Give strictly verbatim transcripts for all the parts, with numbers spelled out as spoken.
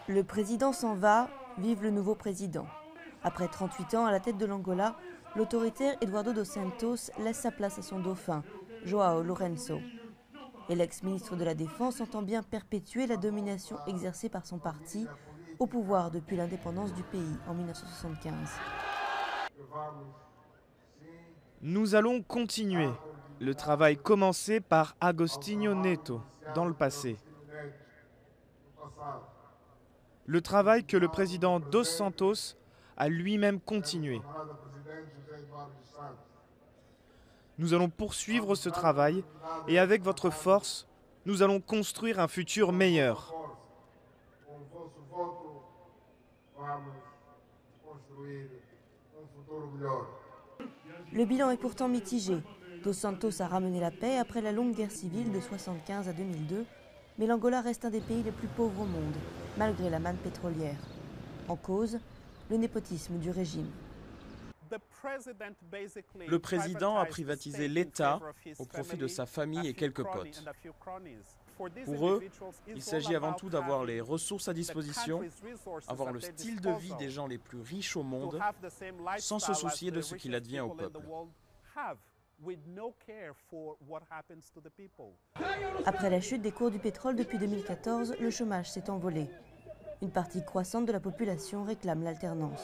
Le président s'en va, vive le nouveau président. Après trente-huit ans à la tête de l'Angola, l'autoritaire Eduardo dos Santos laisse sa place à son dauphin, João Lourenço. Et l'ex-ministre de la Défense entend bien perpétuer la domination exercée par son parti au pouvoir depuis l'indépendance du pays en mille neuf cent soixante-quinze. Nous allons continuer le travail commencé par Agostinho Neto dans le passé. Le travail que le président Dos Santos a lui-même continué. Nous allons poursuivre ce travail et avec votre force, nous allons construire un futur meilleur. Le bilan est pourtant mitigé. Dos Santos a ramené la paix après la longue guerre civile de soixante-quinze à deux mille deux, mais l'Angola reste un des pays les plus pauvres au monde, malgré la manne pétrolière. En cause, le népotisme du régime. Le président a privatisé l'État au profit de sa famille et quelques potes. Pour eux, il s'agit avant tout d'avoir les ressources à disposition, avoir le style de vie des gens les plus riches au monde, sans se soucier de ce qu'il advient au peuple. Après la chute des cours du pétrole depuis deux mille quatorze, le chômage s'est envolé. Une partie croissante de la population réclame l'alternance.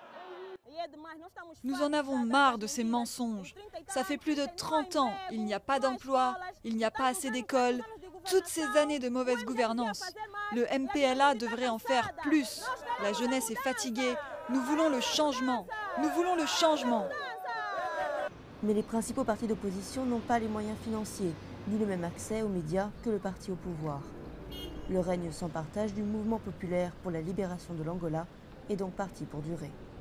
Nous en avons marre de ces mensonges. Ça fait plus de trente ans, il n'y a pas d'emploi, il n'y a pas assez d'écoles. Toutes ces années de mauvaise gouvernance. Le M P L A devrait en faire plus. La jeunesse est fatiguée. Nous voulons le changement. Nous voulons le changement. Mais les principaux partis d'opposition n'ont pas les moyens financiers, ni le même accès aux médias que le parti au pouvoir. Le règne sans partage du mouvement populaire pour la libération de l'Angola est donc parti pour durer.